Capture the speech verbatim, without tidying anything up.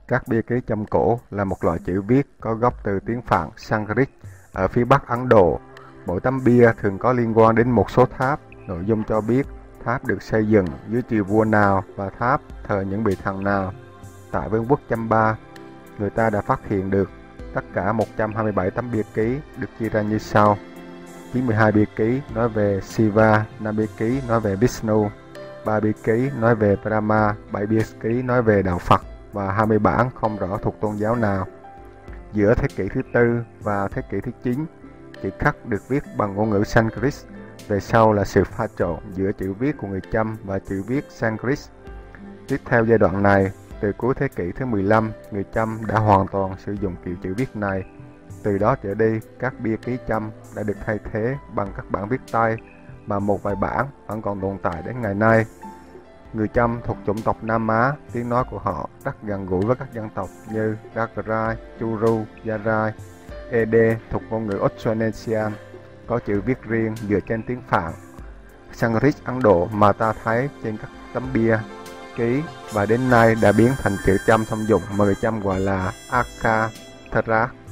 Các bia ký châm cổ là một loại chữ viết có gốc từ tiếng Phạn Sanskrit ở phía Bắc Ấn Độ. Mỗi tấm bia thường có liên quan đến một số tháp, nội dung cho biết tháp được xây dựng dưới triều vua nào và tháp thờ những vị thần nào. Tại Vương quốc Chamba, người ta đã phát hiện được tất cả một trăm hai mươi bảy tấm bia ký được chia ra như sau: chín mươi hai bia ký nói về Shiva, năm bia ký nói về Vishnu, ba bia ký nói về Brahma, bảy bia ký nói về đạo Phật và hai mươi bản không rõ thuộc tôn giáo nào. Giữa thế kỷ thứ tư và thế kỷ thứ chín, chữ khắc được viết bằng ngôn ngữ Sanskrit, về sau là sự pha trộn giữa chữ viết của người Chăm và chữ viết Sanskrit. Tiếp theo giai đoạn này, từ cuối thế kỷ thứ mười lăm, người Chăm đã hoàn toàn sử dụng kiểu chữ viết này. Từ đó trở đi, các bia ký Chăm đã được thay thế bằng các bản viết tay, mà một vài bản vẫn còn tồn tại đến ngày nay. Người Chăm thuộc chủng tộc Nam Á, tiếng nói của họ rất gần gũi với các dân tộc như Gagarai, Churu, Yarai. Ede thuộc ngôn ngữ Austronesian, có chữ viết riêng dựa trên tiếng Phạn Sanskrit Ấn Độ mà ta thấy trên các tấm bia ký, và đến nay đã biến thành chữ Chăm thông dụng mà người Chăm gọi là Akha Thara.